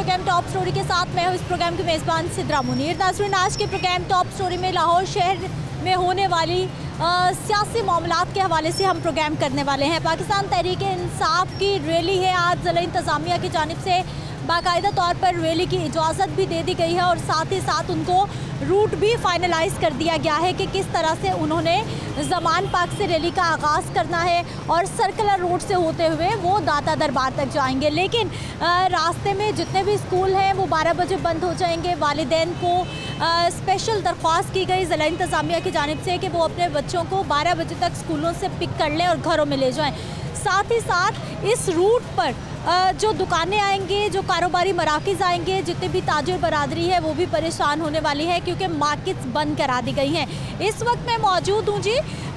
Programme top story के साथ मैं हूँ इस प्रोग्राम की मेज़बान सिद्रा मुनीर। नाज़रीन, आज के प्रोग्राम टॉप स्टोरी में लाहौर शहर में होने वाली सियासी मामलात के हवाले से हम प्रोग्राम करने वाले हैं। पाकिस्तान तहरीक-ए-इंसाफ की रैली है। आज ज़िला इंतज़ामिया की जानिब से बाकायदा तौर पर रैली की इजाज़त भी दे दी गई है और साथ ही साथ उनको रूट भी फाइनलाइज कर दिया गया है कि किस तरह से उन्होंने ज़मान पार्क से रैली का आगाज़ करना है और सर्कुलर रोड से होते हुए वो दाता दरबार तक जाएंगे। लेकिन रास्ते में जितने भी स्कूल हैं वो 12 बजे बंद हो जाएंगे। वालिदैन को स्पेशल दरख्वास्त की गई ज़िला इंतज़ामिया की जानिब से कि वो अपने बच्चों को 12 बजे तक स्कूलों से पिक कर लें और घरों में ले जाएँ। साथ ही साथ इस रूट पर जो दुकानें आएंगे, जो कारोबारी मराकिज़ आएंगे, जितने भी ताजिर बरादरी है वो भी परेशान होने वाली है क्योंकि मार्केट्स बंद करा दी गई हैं। इस वक्त मैं मौजूद हूँ जी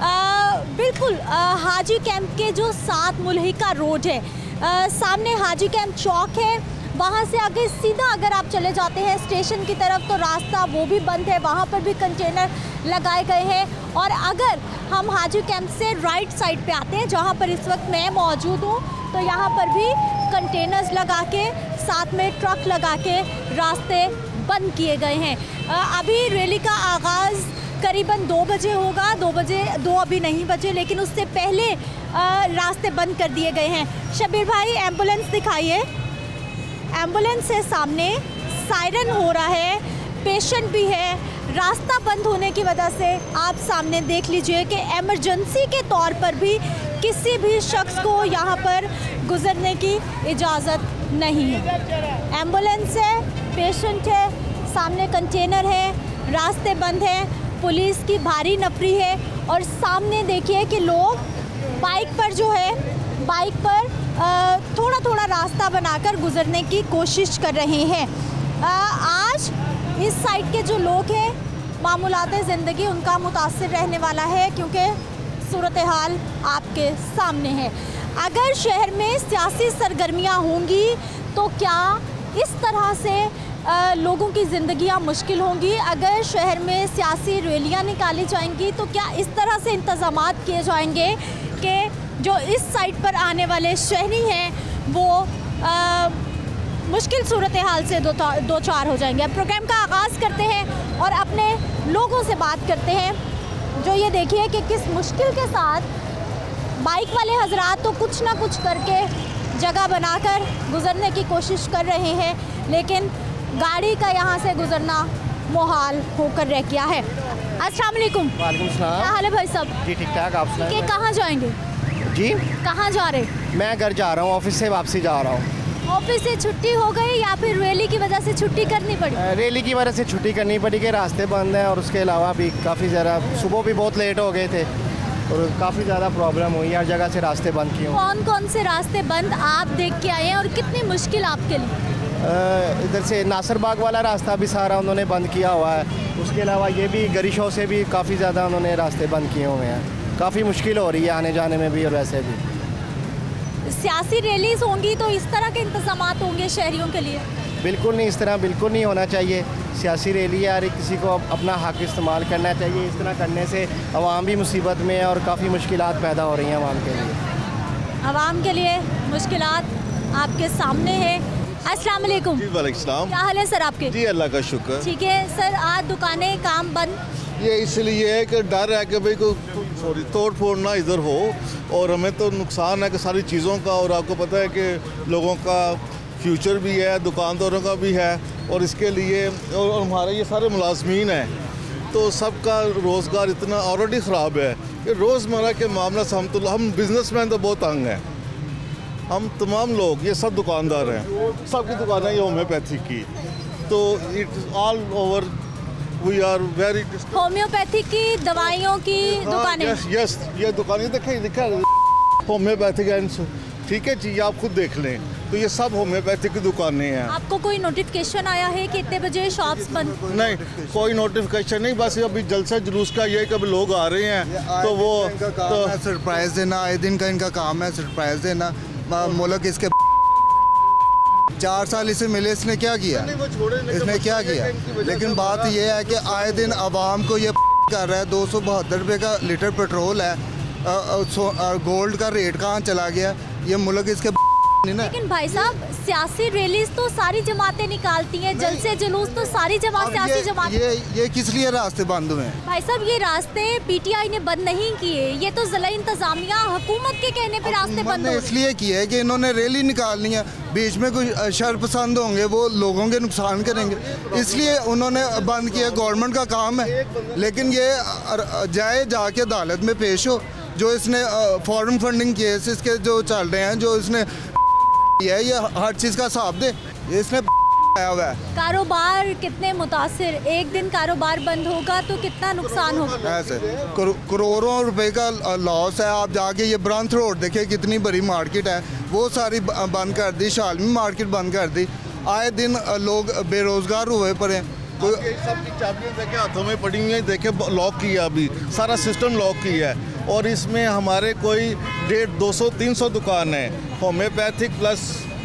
बिल्कुल हाजी कैंप के जो 7 मुल्हिका रोड है, सामने हाजी कैंप चौक है। वहाँ से आगे सीधा अगर आप चले जाते हैं स्टेशन की तरफ तो रास्ता वो भी बंद है, वहाँ पर भी कंटेनर लगाए गए हैं। और अगर हम हाजी कैंप से राइट साइड पे आते हैं जहाँ पर इस वक्त मैं मौजूद हूँ तो यहाँ पर भी कंटेनर्स लगा के साथ में ट्रक लगा के रास्ते बंद किए गए हैं। अभी रैली का आगाज़ करीबन 2 बजे होगा। 2 अभी नहीं बजे, लेकिन उससे पहले रास्ते बंद कर दिए गए हैं। शबीर भाई, एम्बुलेंस दिखाइए। एम्बुलेंस है सामने, सायरन हो रहा है, पेशेंट भी है। रास्ता बंद होने की वजह से आप सामने देख लीजिए कि इमरजेंसी के तौर पर भी किसी भी शख्स को यहाँ पर गुजरने की इजाज़त नहीं है। एम्बुलेंस है, पेशेंट है, सामने कंटेनर है, रास्ते बंद हैं, पुलिस की भारी नफरी है और सामने देखिए कि लोग बाइक पर जो है बाइक पर थोड़ा थोड़ा रास्ता बनाकर गुजरने की कोशिश कर रहे हैं। आज इस साइड के जो लोग हैं मामूलात ज़िंदगी उनका मुतासिर रहने वाला है क्योंकि सूरत हाल आपके सामने है। अगर शहर में सियासी सरगर्मियाँ होंगी तो क्या इस तरह से लोगों की ज़िंदगियाँ मुश्किल होंगी? अगर शहर में सियासी रैलियाँ निकाली जाएंगी तो क्या इस तरह से इंतज़ामात किए जाएंगे कि जो इस साइड पर आने वाले शहरी हैं वो मुश्किल सूरत हाल से दो चार हो जाएंगे? अब प्रोग्राम का आगाज़ करते हैं और अपने लोगों से बात करते हैं जो ये देखिए कि किस मुश्किल के साथ बाइक वाले हजरात तो कुछ ना कुछ करके जगह बनाकर गुज़रने की कोशिश कर रहे हैं, लेकिन गाड़ी का यहाँ से गुज़रना मुहाल होकर रह गया है। अस्सलाम वालेकुम। वालेकुम सलाम। क्या हाल है भाई साहब? जी ठीक ठाक। आप सुनाइए। कि कहाँ जाएंगे? जी कहाँ जा रहे? मैं घर जा रहा हूँ, ऑफिस से वापसी जा रहा हूँ। ऑफिस से छुट्टी हो गई या फिर रैली की वजह से छुट्टी करनी पड़ी? रैली की वजह से छुट्टी करनी पड़ी कि रास्ते बंद हैं और उसके अलावा भी काफ़ी ज़्यादा सुबह भी बहुत लेट हो गए थे और काफ़ी ज़्यादा प्रॉब्लम हुई। हर जगह से रास्ते बंद किए। कौन कौन से रास्ते बंद आप देख के आए हैं और कितनी मुश्किल आपके लिए? इधर से नासिर बाग वाला रास्ता भी सारा उन्होंने बंद किया हुआ है। उसके अलावा ये भी गरिशों से भी काफ़ी ज़्यादा उन्होंने रास्ते बंद किए हुए हैं। काफ़ी मुश्किल हो रही है आने जाने में भी और वैसे भी। सियासी रैलीज होंगी तो इस तरह के इंतज़ामात होंगे शहरियों के लिए? बिल्कुल नहीं, इस तरह बिल्कुल नहीं होना चाहिए। सियासी रैली यार किसी को अपना हक इस्तेमाल करना चाहिए। इस तरह करने से आवाम भी मुसीबत में है और काफ़ी मुश्किलात पैदा हो रही हैं आवाम के लिए। आवाम के लिए मुश्किलात आपके सामने है। अस्सलाम वालेकुम। जी वालेकुम सलाम। क्या हाल है सर आपके? जी अल्लाह का शुक्र। ठीक है सर, आज दुकानें काम बंद? ये इसलिए है कि डर है कि भाई कोई तोड़ फोड़ ना इधर हो और हमें तो नुकसान है कि सारी चीज़ों का, और आपको पता है कि लोगों का फ्यूचर भी है, दुकानदारों का भी है और इसके लिए और हमारे ये सारे मुलाजमीन हैं तो सबका रोज़गार इतना ऑलरेडी ख़राब है कि रोज़मर्रा के मामला से हम बिजनेसमैन तो बहुत तंग हैं। हम तमाम लोग ये सब दुकानदार हैं, सबकी दुकानें ये होम्योपैथी की, तो it's all over we are very. Homeopathy की दवाइयों की दुकानें? यस, ये दुकानें देखा होम्योपैथिक, ठीक है जी, आप खुद देख लें तो ये सब होम्योपैथिक की दुकानें हैं। आपको कोई नोटिफिकेशन आया है कि इतने बजे शॉप्स बंद? नहीं, कोई नोटिफिकेशन नहीं, बस अभी जलसा जुलूस का ये कभी लोग आ रहे हैं तो वो तो सरप्राइज देना, आए दिन का इनका काम है सरप्राइज देना। मुल्क इसके 4 साल इसे मिले, इसने क्या किया? इसने क्या किया? लेकिन बात यह है कि आए दिन आवाम को ये कर रहा है। 272 रुपये का लीटर पेट्रोल है, गोल्ड का रेट कहाँ चला गया? ये मुल्क इसके नहीं ना। लेकिन भाई साहब सियासी रैलीज तो सारी जमातें निकालती हैं, जलसे जुलूस तो सारी जमात सियासी जमात। ये किस लिए रास्ते बंद हुए हैं? भाई साहब ये रास्ते पीटीआई ने बंद नहीं किए, ये तो जिला इंतजामिया हुकूमत के कहने पे रास्ते बंद हो। इसलिए किए है कि इन्होंने रैली निकालनी है, बीच में कोई शरपसंद होंगे वो लोगों के नुकसान करेंगे, इसलिए उन्होंने बंद किया। गवर्नमेंट का काम है, लेकिन ये जाए जाके अदालत में पेश हो। जो इसने फॉरेन फंडिंग केस इसके जो चल रहे हैं, जो इसने है, ये हर चीज़ का हिसाब दे। इसने आया हुआ है। कारोबार कितने मुतासिर, एक दिन कारोबार बंद होगा तो कितना नुकसान होगा? ऐसे करोड़ों रुपए का लॉस है। आप जाके ये ब्रांथ रोड देखिए, कितनी बड़ी मार्केट है, वो सारी बंद कर दी। शालमी मार्केट बंद कर दी। आए दिन लोग बेरोजगार हुए पड़े। सब की चाबियां देखे हाथों में पड़ी हुई हैं, देखे लॉक किया, अभी सारा सिस्टम लॉक किया है। और इसमें हमारे कोई 150-200-300 दुकान है, होम्योपैथिक प्लस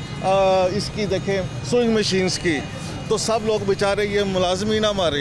इसकी देखें स्विंग मशीन्स की। तो सब लोग बेचारे ये मुलाजमीन हमारे,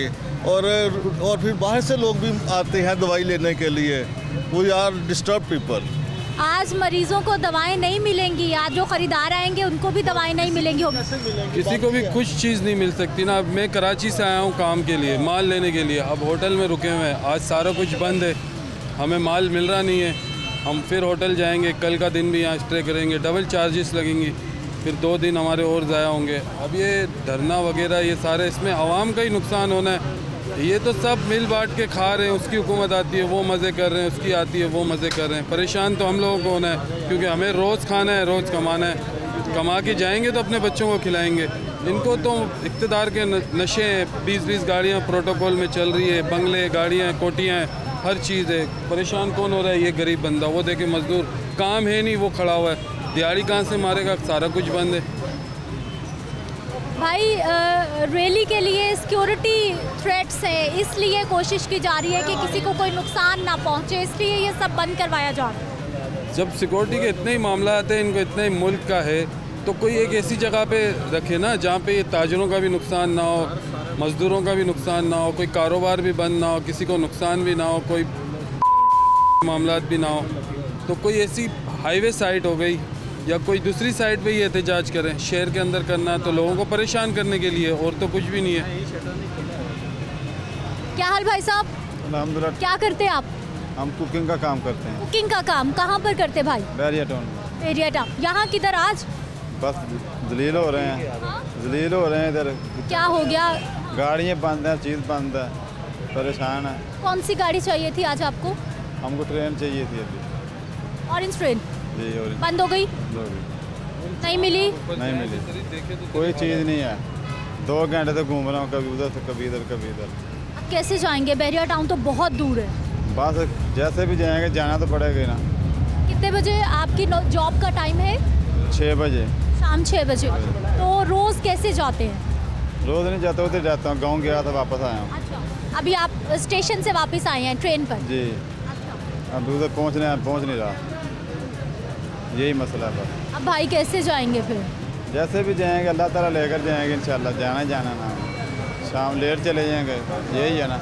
और फिर बाहर से लोग भी आते हैं दवाई लेने के लिए। We are disturb people. आज मरीजों को दवाएं नहीं मिलेंगी, आज जो खरीदार आएंगे उनको भी दवाएं नहीं मिलेंगी। किसी को भी कुछ चीज़ नहीं मिल सकती ना। मैं कराची से आया हूँ काम के लिए, माल लेने के लिए। अब होटल में रुके हुए हैं, आज सारा कुछ बंद है, हमें माल मिल रहा नहीं है। हम फिर होटल जाएंगे, कल का दिन भी यहाँ स्टे करेंगे, डबल चार्जेस लगेंगी, फिर 2 दिन हमारे और ज़ाया होंगे। अब ये धरना वगैरह ये सारे, इसमें आवाम का ही नुकसान होना है। ये तो सब मिल बांट के खा रहे हैं, उसकी हुकूमत आती है वो मज़े कर रहे हैं, उसकी आती है वो मज़े कर रहे हैं। परेशान तो हम लोगों को होना है, क्योंकि हमें रोज़ खाना है, रोज़ कमाना है। कमा के जाएंगे तो अपने बच्चों को खिलाएंगे। इनको तो इक़्तिदार के नशे हैं, 20-20 गाड़ियाँ प्रोटोकॉल में चल रही है, बंगले, गाड़ियाँ, कोटियाँ, हर चीज़ है। परेशान कौन हो रहा है? ये गरीब बंदा। वो देखे मज़दूर, काम है नहीं, वो खड़ा हुआ है, दिहाड़ी कहाँ से मारेगा? सारा कुछ बंद है। भाई रैली के लिए सिक्योरिटी थ्रेट्स है, इसलिए कोशिश की जा रही है कि किसी को कोई नुकसान ना पहुंचे, इसलिए ये सब बंद करवाया जा रहा है। जब सिक्योरिटी के इतने ही मामला आते हैं, इनको इतने ही मुल्क का है, तो कोई एक ऐसी जगह पे रखे ना जहाँ पे ये ताजरों का भी नुकसान ना हो, मज़दूरों का भी नुकसान ना हो, कोई कारोबार भी बंद ना हो, किसी को नुकसान भी ना हो, कोई मामला भी ना हो। तो कोई ऐसी हाईवे साइट हो गई या कोई दूसरी साइड पे ही एहतजाज करें। शहर के अंदर करना है तो लोगों को परेशान करने के लिए, और तो कुछ भी नहीं है। क्या हाल भाई साहब? अल्हम्दुलिल्लाह। क्या करते हैं आप? हम कुकिंग का काम करते हैं। कुकिंग का काम कहाँ पर करते भाई? बैरिया टाउन। बैरिया टाउन। यहाँ किधर आज? बस जलील हो रहे हैं, जलील हो रहे हैं इधर। क्या हो गया? गाड़ियाँ बंद हैं, चीज़ बंद है, परेशान है। कौन सी गाड़ी चाहिए थी आज आपको? हमको ट्रेन चाहिए थी अभी। ऑरेंज ट्रेन जी, और बंद हो गई? नहीं मिली? नहीं मिली, कोई चीज़ नहीं है। 2 घंटे से घूम रहा हूँ, कभी उधर से कभी इधर कभी इधर। अब कैसे जाएंगे? बैरिया टाउन तो बहुत दूर है। बस जैसे भी जाएंगे, जाना तो पड़ेगा ना। कितने बजे आपकी जॉब का टाइम है? 6 बजे, शाम 6 बजे। तो रोज़ कैसे जाते हैं? रोज़ नहीं जाता, उधर जाता हूँ। गाँव गया था, वापस आया हूँ। अच्छा, अभी आप स्टेशन से वापस आए हैं ट्रेन पर? जी। अच्छा। अभी उधर पहुँच नहीं रहा, यही मसला है। अब भाई कैसे जाएंगे फिर? जैसे भी जाएंगे, अल्लाह ताला लेकर जाएंगे इंशाल्लाह। जाना ही जाना ना, शाम लेट चले जाएंगे, यही है ना,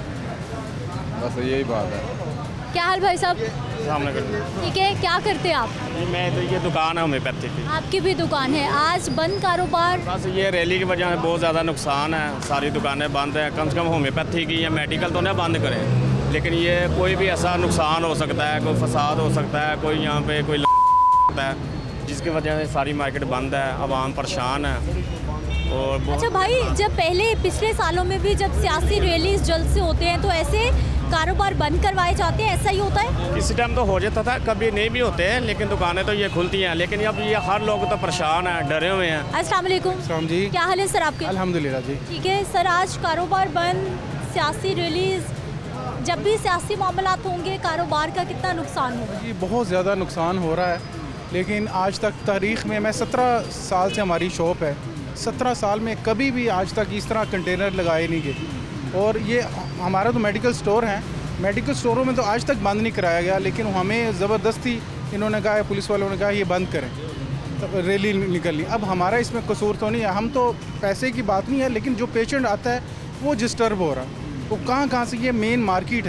बस यही बात है। क्या हाल भाई साहब? सामने कर। ठीक है, क्या करते हैं आप? मैं तो ये दुकान है होम्योपैथी की। आपकी भी दुकान है, आज बंद कारोबार? बस ये रैली की वजह से बहुत ज़्यादा नुकसान है, सारी दुकानें बंद हैं। कम से कम होम्योपैथी की या मेडिकल तो नहीं बंद करें, लेकिन ये कोई भी ऐसा नुकसान हो सकता है, कोई फसाद हो सकता है, कोई यहाँ पे कोई है, जिसकी वजह से सारी मार्केट बंद है, आवाम परेशान है। और अच्छा भाई, जब पहले पिछले सालों में भी जब सियासी रैलीज जलसे होते हैं तो ऐसे कारोबार बंद करवाए जाते हैं, ऐसा ही होता है? किसी टाइम तो हो जाता था, कभी नहीं भी होते हैं, लेकिन दुकानें तो ये खुलती हैं। लेकिन अब ये हर लोग तो परेशान हैं, डरे हुए हैं। अस्सलाम वालेकुम जी। क्या हाल है सर आपके? अल्हम्दुलिल्लाह जी। ठीक है सर, आज कारोबार बंद, सियासी रिलीज, जब भी सियासी मामलात होंगे कारोबार का कितना नुकसान होगा? जी बहुत ज़्यादा नुकसान हो रहा है, लेकिन आज तक तारीख़ में, मैं 17 साल से हमारी शॉप है, 17 साल में कभी भी आज तक इस तरह कंटेनर लगाए नहीं गए। और ये हमारा तो मेडिकल स्टोर है, मेडिकल स्टोरों में तो आज तक बंद नहीं कराया गया, लेकिन हमें ज़बरदस्ती इन्होंने कहा, पुलिस वालों ने कहा ये बंद करें, तो रैली निकलनी। अब हमारा इसमें कसूर तो नहीं है, हम तो पैसे की बात नहीं है, लेकिन जो पेशेंट आता है वो डिस्टर्ब हो रहा है। वो कहाँ से, ये मेन मार्केट है,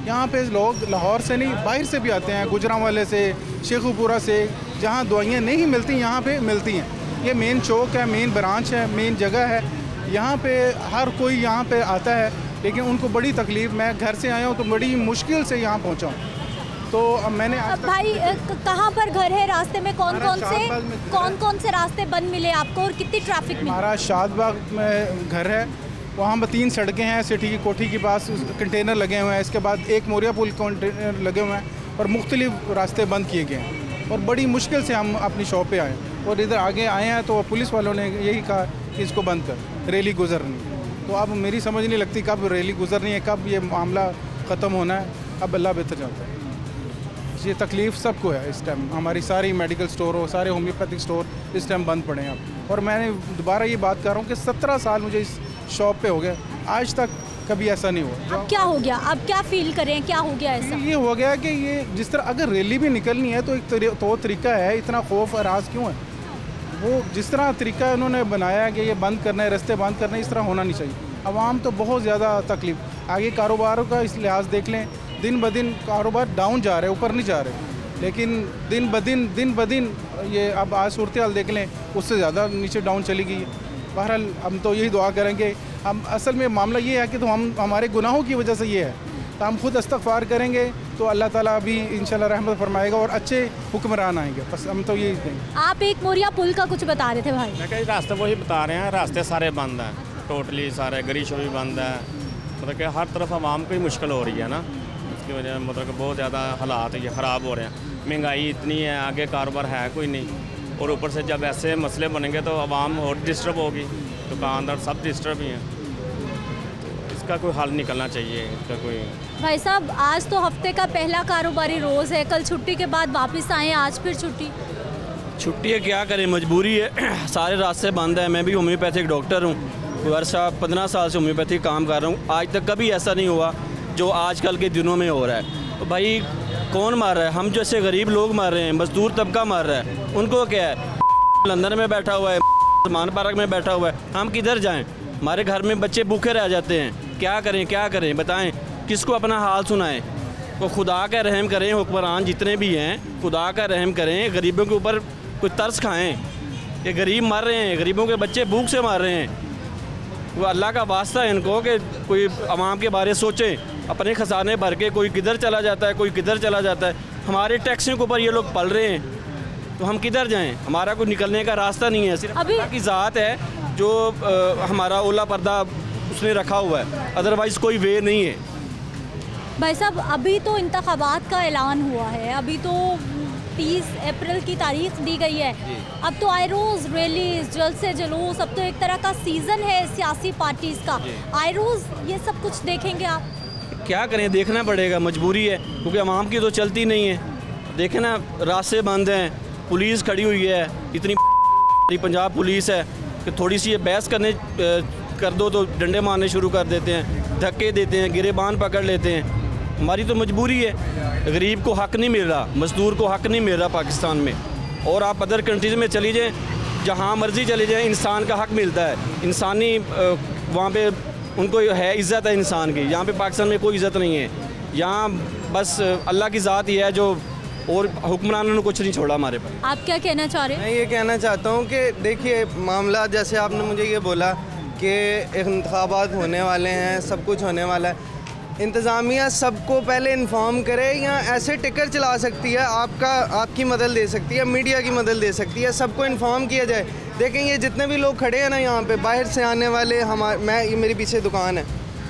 यहाँ पे लोग लाहौर से नहीं बाहर से भी आते हैं, गुजरांवाले से, शेखुपुरा से, जहाँ दवाइयाँ नहीं मिलती यहाँ पे मिलती हैं। ये मेन चौक है, मेन ब्रांच है, मेन जगह है, यहाँ पे हर कोई यहाँ पे आता है, लेकिन उनको बड़ी तकलीफ़, मैं घर से आया हूँ तो बड़ी मुश्किल से यहाँ पहुँचा हूँ। तो अब मैंने भाई कहाँ पर घर है, रास्ते में कौन कौन से रास्ते बंद मिले आपको और कितनी ट्रैफिक मिली? हमारा शादबाग में घर है, वहाँ पर 3 सड़कें हैं, सिटी की कोठी के पास कंटेनर लगे हुए हैं, इसके बाद एक मोरिया पुल कंटेनर लगे हुए हैं और मुख्तलिफ रास्ते बंद किए गए हैं और बड़ी मुश्किल से हम अपनी शॉप पे आए और इधर आगे आए हैं तो पुलिस वालों ने यही कहा कि इसको बंद कर, रैली गुजरनी। तो अब मेरी समझ नहीं लगती कब रैली गुजरनी है, कब ये मामला ख़त्म होना है, अब अल्लाह बेहतर जानता है। ये तकलीफ़ सबको है इस टाइम, हमारी सारी मेडिकल स्टोर हो, सारे होम्योपैथिक स्टोर इस टाइम बंद पड़े हैं अब। और मैंने दोबारा ये बात कर रहा हूँ कि 17 साल मुझे इस शॉप पे हो गए, आज तक कभी ऐसा नहीं हुआ। अब क्या हो गया, अब क्या फील करें, क्या हो गया ऐसा? ये हो गया कि ये जिस तरह अगर रैली भी निकलनी है तो एक तो तरीका है, इतना खौफ अराज क्यों है? वो जिस तरह तरीका उन्होंने बनाया है कि ये बंद करना है, रास्ते बंद करना है, इस तरह होना नहीं चाहिए। आवाम तो बहुत ज़्यादा तकलीफ, आगे कारोबारों का इस लिहाज देख लें, दिन ब दिन कारोबार डाउन जा रहे, ऊपर नहीं जा रहे, लेकिन दिन ब दिन ये अब आज सूरत हाल देख लें, उससे ज़्यादा नीचे डाउन चली गई है। बहरहाल हम तो यही दुआ करेंगे, हम असल में मामला ये है कि तो हम हमारे गुनाहों की वजह से ये है, तो हम खुद इस्तग़फ़ार करेंगे तो अल्लाह ताला भी इंशाल्लाह रहमत फरमाएगा और अच्छे हुक्मरान आएंगे। बस हम तो यही देंगे। आप एक मोरिया पुल का कुछ बता रहे थे भाई? मैं कहीं रास्ते वही बता रहे हैं, रास्ते सारे बंद हैं, टोटली सारे, गली शो भी बंद है, मतलब कि हर तरफ आवाम को ही मुश्किल हो रही है ना, इसकी वजह मतलब कि बहुत ज़्यादा हालात ये ख़राब हो रहे हैं। महंगाई इतनी है, आगे कारोबार है कोई नहीं, और ऊपर से जब ऐसे मसले बनेंगे तो आवाम और डिस्टर्ब होगी, दुकानदार सब डिस्टर्ब ही हैं, तो इसका कोई हल निकलना चाहिए, इसका कोई। भाई साहब, आज तो हफ्ते का पहला कारोबारी रोज़ है, कल छुट्टी के बाद वापस आए, आज फिर छुट्टी है, क्या करें, मजबूरी है, सारे रास्ते बंद हैं। मैं भी होम्योपैथिक डॉक्टर हूँ, वर्षा 15 साल से होम्योपैथिक काम कर रहा हूँ, आज तक कभी ऐसा नहीं हुआ जो आजकल के दिनों में हो रहा है। तो भाई कौन मार रहा है? हम जैसे गरीब लोग मार रहे हैं, मजदूर तबका मार रहा है, उनको क्या है? लंदन में बैठा हुआ है, मान पार्क में बैठा हुआ है, हम किधर जाएं? हमारे घर में बच्चे भूखे रह जाते हैं, क्या करें बताएं, किसको अपना हाल सुनाएं? तो खुदा का रहम करें, हुक्मरान जितने भी हैं, खुदा का रहम करें, गरीबों के ऊपर कुछ तरस खाएं। ये गरीब मर रहे हैं, गरीबों के बच्चे भूख से मार रहे हैं, वो अल्लाह का वास्ता है इनको कि कोई आवाम के बारे सोचें। अपने खजाने भर के कोई किधर चला जाता है, कोई किधर चला जाता है, हमारे टैक्सियों के ऊपर ये लोग पल रहे हैं, तो हम किधर जाएं? हमारा कोई निकलने का रास्ता नहीं है, सिर्फ अल्लाह की ज़ात है जो हमारा ओला पर्दा उसने रखा हुआ है, अदरवाइज़ कोई वे नहीं है। भाई साहब, अभी तो इंतखाबात का ऐलान हुआ है, अभी तो 30 अप्रैल की तारीख दी गई है, अब तो आए रोज़ रैलीज, जलसे जुलूस, अब तो एक तरह का सीज़न है सियासी पार्टीज़ का, आए रोज़ ये सब कुछ देखेंगे आप? क्या करें, देखना पड़ेगा, मजबूरी है, क्योंकि आवाम की तो चलती नहीं है। देखें ना, रास्ते बंद हैं, पुलिस खड़ी हुई है, इतनी पंजाब पुलिस है कि थोड़ी सी ये बहस कर दो तो डंडे मारने शुरू कर देते हैं, धक्के देते हैं, गिरेबान पकड़ लेते हैं। हमारी तो मजबूरी है, गरीब को हक़ नहीं मिल रहा, मज़दूर को हक़ नहीं मिल रहा पाकिस्तान में। और आप अदर कंट्रीज़ में चली जाएँ, जहाँ मर्ज़ी चले जाएँ, इंसान का हक़ मिलता है, इंसानी वहाँ पे उनको है, इज़्ज़त है इंसान की। यहाँ पे पाकिस्तान में कोई इज़्ज़त नहीं है, यहाँ बस अल्लाह की ज़ात ही है जो, और हुक्मरानों ने कुछ नहीं छोड़ा हमारे पर। आप क्या कहना चाह रहे हैं? मैं ये कहना चाहता हूँ कि देखिए, मामला जैसे आपने मुझे ये बोला कि इंतखाबात होने वाले हैं, सब कुछ होने वाला है, इंतज़ामिया सबको पहले इन्फॉर्म करे, या ऐसे टिकर चला सकती है, आपकी मदद ले सकती है, मीडिया की मदद ले सकती है, सबको इन्फॉर्म किया जाए। देखें, ये जितने भी लोग खड़े हैं ना यहाँ पे, बाहर से आने वाले, ये मेरे पीछे दुकान है,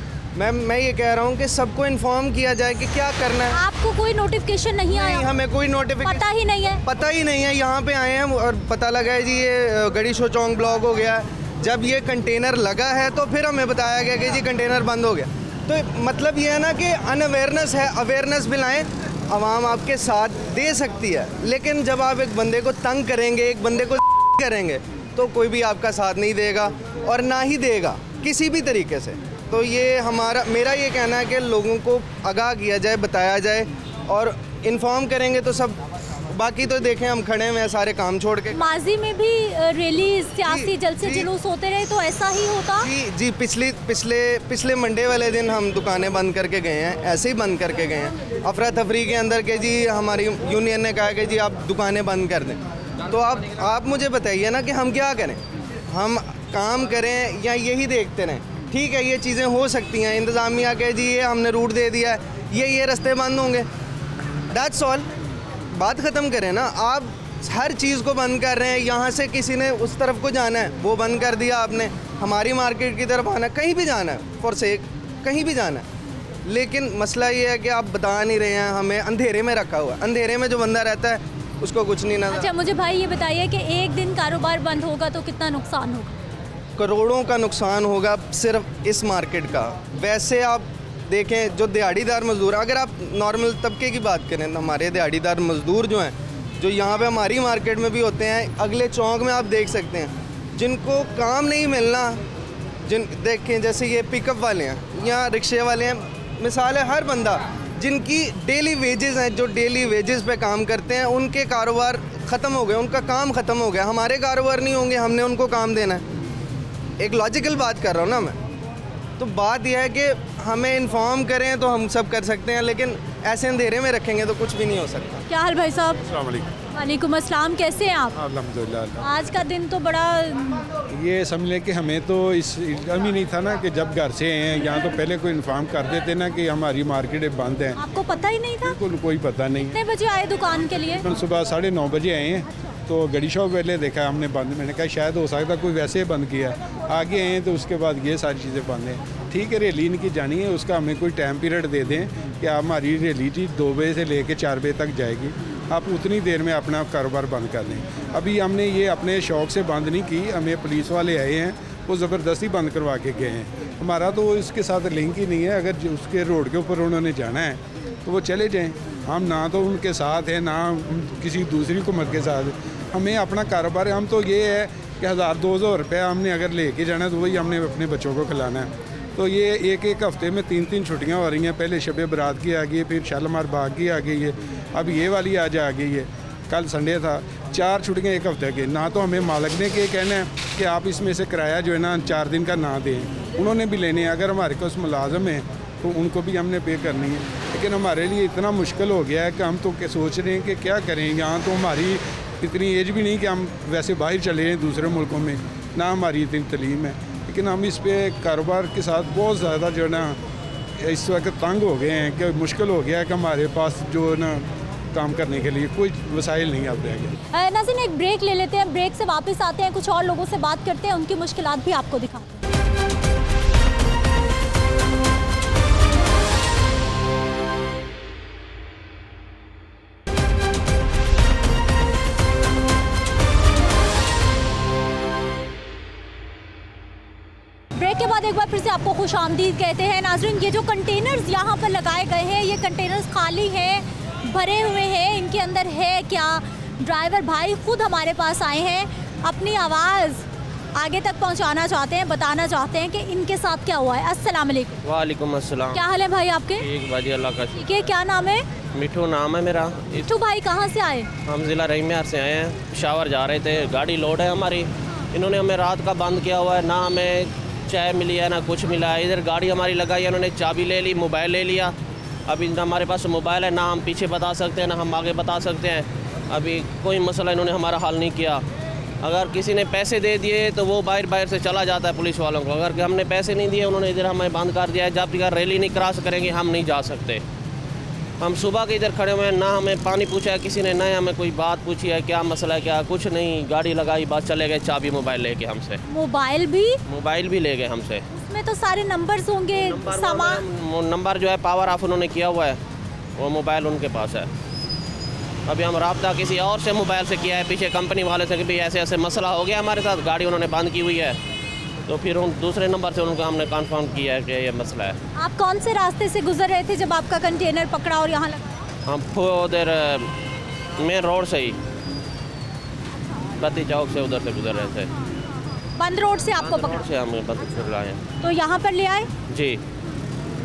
मैं ये कह रहा हूँ कि सबको इन्फॉर्म किया जाए कि क्या करना है। आपको कोई नोटिफिकेशन नहीं आया? हमें कोई नोटिफिकेशन पता ही नहीं है, यहाँ पे आए हैं और पता लगा है जी ये गड़ी शो चौंक ब्लॉक हो गया। जब ये कंटेनर लगा है तो फिर हमें बताया गया कि जी कंटेनर बंद हो गया। तो मतलब ये है ना कि अनअवेयरनेस है, अवेयरनेस भी लाएँ, आवाम आपके साथ दे सकती है, लेकिन जब आप एक बंदे को तंग करेंगे, एक बंदे को करेंगे, तो कोई भी आपका साथ नहीं देगा और ना ही देगा किसी भी तरीके से। तो ये मेरा ये कहना है कि लोगों को आगाह किया जाए, बताया जाए, और इन्फॉर्म करेंगे तो सब बाकी तो देखें हम खड़े हुए हैं सारे काम छोड़ के। माजी में भी रैली सियासी जलसे जुलूस होते रहे तो ऐसा ही होता? जी पिछले मंडे वाले दिन हम दुकानें बंद करके गए हैं, ऐसे ही बंद करके गए हैं अफरा तफरी के अंदर के जी हमारी यूनियन ने कहा कि जी आप दुकानें बंद कर दें। तो आप मुझे बताइए ना कि हम क्या करें, हम काम करें या यही देखते रहें? ठीक है ये चीज़ें हो सकती हैं, इंतज़ामिया के जी ये हमने रूट दे दिया है, ये रास्ते बंद होंगे, दैट्स ऑल, बात ख़त्म करें ना। आप हर चीज़ को बंद कर रहे हैं, यहाँ से किसी ने उस तरफ को जाना है वो बंद कर दिया आपने, हमारी मार्केट की तरफ आना है, कहीं भी जाना है फॉर सेक, कहीं भी जाना है। लेकिन मसला ये है कि आप बता नहीं रहे हैं, हमें अंधेरे में रखा हुआ है। अंधेरे में जो बंदा रहता है उसको कुछ नहीं नजर। अच्छा मुझे भाई ये बताइए कि एक दिन कारोबार बंद होगा तो कितना नुकसान होगा? करोड़ों का नुकसान होगा सिर्फ इस मार्केट का। वैसे आप देखें जो दिहाड़ीदार मज़दूर, अगर आप नॉर्मल तबके की बात करें तो हमारे दिहाड़ीदार मज़दूर जो हैं, जो यहाँ पे हमारी मार्केट में भी होते हैं, अगले चौक में आप देख सकते हैं, जिनको काम नहीं मिलना, देखें जैसे ये पिकअप वाले हैं या रिक्शे वाले हैं, मिसाल है हर बंदा जिनकी डेली वेजेस हैं, जो डेली वेजेस पे काम करते हैं, उनके कारोबार ख़त्म हो गए, उनका काम ख़त्म हो गया। हमारे कारोबार नहीं होंगे, हमने उनको काम देना है। एक लॉजिकल बात कर रहा हूँ ना मैं। तो बात यह है कि हमें इन्फॉर्म करें तो हम सब कर सकते हैं, लेकिन ऐसे अंधेरे में रखेंगे तो कुछ भी नहीं हो सकता। क्या हाल भाई साहब? वालेकुम अस्सलाम, कैसे हैं आप? अल्हम्दुलिल्लाह। आज का दिन तो बड़ा ये समझ लें कि हमें तो इस इल्म ही नहीं था ना कि जब घर से हैं यहाँ तो पहले कोई इन्फॉर्म कर देते ना कि हमारी मार्केटें बंद हैं। आपको पता ही नहीं था? बिल्कुल कोई पता नहीं। कितने बजे आए दुकान के लिए? सुबह 9:30 बजे आए हैं। तो गड़ी शॉप पहले देखा हमने बंद, मैंने कहा शायद हो सकता कोई वैसे ही बंद किया। आगे आए तो उसके बाद ये सारी चीज़ें बंद हैं। ठीक है रैली इनकी जानी है, उसका हमें कोई टाइम पीरियड दे दें कि हमारी रैली जी 2 बजे से लेकर 4 बजे तक जाएगी, आप उतनी देर में अपना कारोबार बंद कर दें। अभी हमने ये अपने शौक़ से बंद नहीं की, हमें पुलिस वाले आए हैं वो ज़बरदस्ती बंद करवा के गए हैं। हमारा तो इसके साथ लिंक ही नहीं है। अगर उसके रोड के ऊपर उन्होंने जाना है तो वो चले जाएँ, हम ना तो उनके साथ हैं ना किसी दूसरी हुकूमत के साथ। हमें अपना कारोबार, हम तो ये है कि 1000-2000 रुपया हमने अगर लेके जाना है तो वही हमने अपने बच्चों को खिलाना है। तो ये एक हफ्ते में 3 छुट्टियां हो रही हैं। पहले शब बरात की आ गई, फिर शालीमार बाग की आ गई है, अब ये वाली आज आ गई है। कल संडे था, 4 छुट्टियां एक हफ्ते की। ना तो हमें मालिक ने के कहना है कि आप इसमें से किराया जो है ना 4 दिन का ना दें, उन्होंने भी लेने हैं। अगर हमारे पास मुलाजम है तो उनको भी हमने पे करनी है। लेकिन हमारे लिए इतना मुश्किल हो गया है कि हम तो सोच रहे हैं कि क्या करें। यहाँ तो हमारी इतनी एज भी नहीं कि हम वैसे बाहर चले जाएँ दूसरे मुल्कों में, ना हमारी इतनी तलीम है। लेकिन हम इस पे कारोबार के साथ बहुत ज़्यादा जो है ना इस वक्त तंग हो गए हैं कि मुश्किल हो गया है कि हमारे पास जो है ना काम करने के लिए कोई वसाइल नहीं अब रह गए। नाज़रीन एक ब्रेक ले लेते हैं, ब्रेक से वापस आते हैं, कुछ और लोगों से बात करते हैं, उनकी मुश्किलात भी आपको दिखाते हैं। ब्रेक के बाद एक बार फिर से आपको खुश आमदीद कहते हैं। नाज़रीन ये जो कंटेनर्स यहाँ पर लगाए गए हैं, ये कंटेनर्स खाली हैं, भरे हुए हैं, इनके अंदर है क्या? ड्राइवर भाई खुद हमारे पास आए हैं, अपनी आवाज़ आगे तक पहुँचाना चाहते हैं, बताना चाहते हैं कि इनके साथ क्या हुआ है। अस्सलाम वालेकुम। वालेकुम अस्सलाम। क्या हाल है भाई आपके? ठीक भाई अल्लाह का ठीक है। क्या नाम है? मिठू नाम है मेरा। मिठू भाई कहाँ से आए? हम ज़िला रहीमियार से आए हैं, पेशावर जा रहे थे, गाड़ी लोड है हमारी। इन्होंने हमें रात का बंद किया हुआ है, ना हमें चाय मिली है ना कुछ मिला है। इधर गाड़ी हमारी लगाई, उन्होंने चाबी ले ली, मोबाइल ले लिया। अभी ना हमारे पास मोबाइल है, ना हम पीछे बता सकते हैं ना हम आगे बता सकते हैं। अभी कोई मसला इन्होंने हमारा हल नहीं किया। अगर किसी ने पैसे दे दिए तो वो बाहर से चला जाता है पुलिस वालों को। अगर हमने पैसे नहीं दिए, उन्होंने इधर हमें बंद कर दिया है। जब तक रैली नहीं क्रॉस करेंगे हम नहीं जा सकते। हम सुबह के इधर खड़े हुए हैं, ना हमें पानी पूछा है किसी ने, ना हमें कोई बात पूछी है क्या मसला है क्या, कुछ नहीं। गाड़ी लगाई, बस चले गए, चाबी मोबाइल लेके हमसे। मोबाइल भी ले गए हमसे। उसमें तो सारे नंबर्स होंगे, सामान नंबर जो है पावर ऑफ उन्होंने किया हुआ है, वो मोबाइल उनके पास है। अभी हम रब्ता किसी और से मोबाइल से किया है, पीछे कंपनी वाले से कि भाई ऐसे ऐसे मसला हो गया हमारे साथ, गाड़ी उन्होंने बंद की हुई है। तो फिर उन दूसरे नंबर से उनको हमने कंफर्म किया है कि ये मसला है। आप कौन से रास्ते से गुजर रहे थे जब आपका कंटेनर पकड़ा और यहाँ लगा? हम उधर मेन रोड से ही, बत्ती चौक से उधर से गुजर रहे थे। बंद रोड से आपको पकड़ा? से हम बंद कर लाए। तो यहाँ पर ले आए? जी।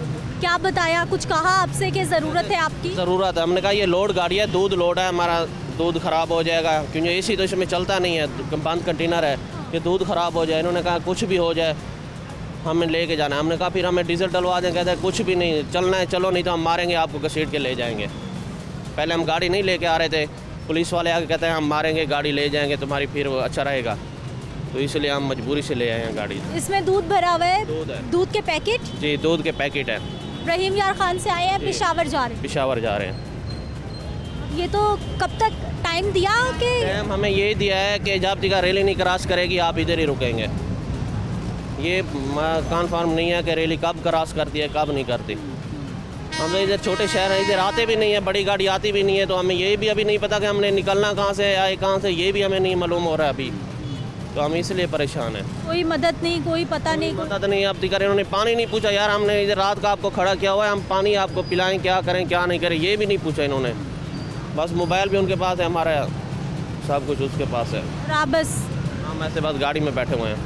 क्या बताया, कुछ कहा आपसे कि ज़रूरत है आपकी? ज़रूरत है, हमने कहा ये लोड गाड़ी है, दूध लोड है, हमारा दूध ख़राब हो जाएगा, क्योंकि एसी तो इसमें चलता नहीं है, बंद कंटेनर है, कि दूध ख़राब हो जाए। इन्होंने कहा कुछ भी हो जाए हमें लेके जाना है। हमने कहा फिर हमें डीजल डलवा दें, कहते हैं कुछ भी नहीं, चलना है चलो, नहीं तो हम मारेंगे आपको, घसीट के ले जाएंगे। पहले हम गाड़ी नहीं लेके आ रहे थे, पुलिस वाले आके कहते हैं हम मारेंगे, गाड़ी ले जाएंगे तुम्हारी, फिर वो अच्छा रहेगा, तो इसलिए हम मजबूरी से ले आए हैं गाड़ी। इसमें दूध भरा हुआ है? दूध के पैकेट? जी दूध के पैकेट है। रहीम यार खान से आए हैं, पेशावर जा रहे हैं? पेशावर जा रहे हैं। ये तो कब तक टाइम दिया कि? टाइम हमें ये दिया है कि जब तक रैली नहीं क्रॉस करेगी आप इधर ही रुकेंगे। ये कन्फर्म नहीं है कि रैली कब क्रॉस करती है कब नहीं करती। हम इधर छोटे शहर हैं, इधर आते भी नहीं है, बड़ी गाड़ी आती भी नहीं है, तो हमें ये भी अभी नहीं पता कि हमने निकलना कहाँ से आए कहाँ से, ये भी हमें नहीं मालूम हो रहा है अभी, तो हम इसलिए परेशान हैं। कोई मदद नहीं, कोई पता नहीं? मदद नहीं। अब दिक्कत, इन्होंने पानी नहीं पूछा यार, हमने इधर रात का आपको खड़ा किया हुआ है, हम पानी आपको पिलाएं, क्या करें क्या नहीं करें, ये भी नहीं पूछा इन्होंने। बस मोबाइल भी उनके पास है, हमारा सब कुछ उसके पास है। आप बस? हम ऐसे बस गाड़ी में बैठे हुए हैं।